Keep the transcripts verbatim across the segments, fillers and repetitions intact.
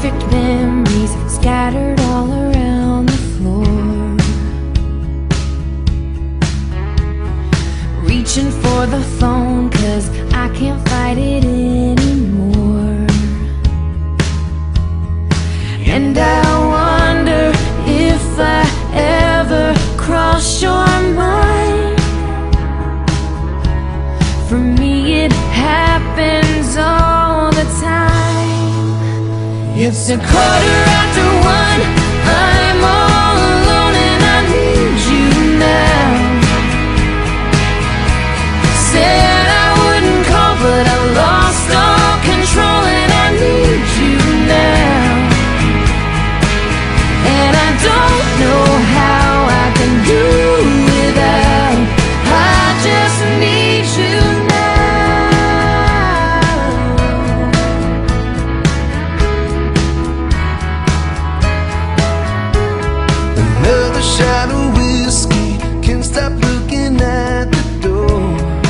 Perfect memories scattered all around the floor. Reaching for the phone, cause I can't fight it anymore. And I wonder if I ever cross your mind. For me it happens all the time. It's a quarter after one, I'm all alone and I need you now. Said I wouldn't call, but I lost all control and I need you now. And I don't know how I can do without. I just need you now. Another shot of whiskey, can't stop looking at the door.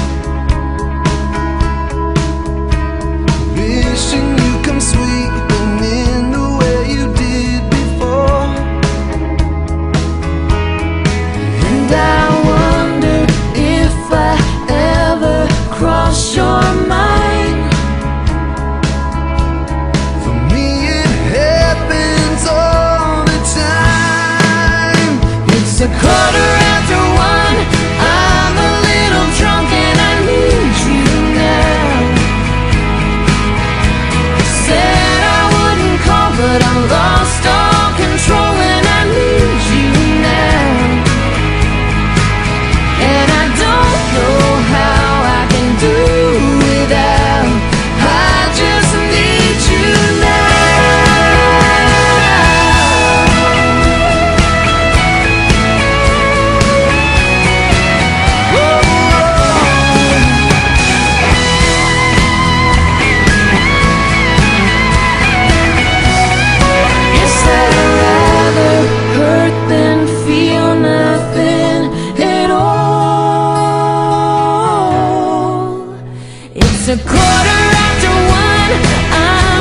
Wishing you come sweeping in the way you did before. And I wonder if I ever cross your mind. For me it happens all the time. It's a quarter after one, I'm a little drunk and I need you now. Said I wouldn't call, but I lost all control and I need you now. And I don't know how I can do without. I just need you Guess I'd rather hurt than feel nothing at all. It's a quarter after one, I'm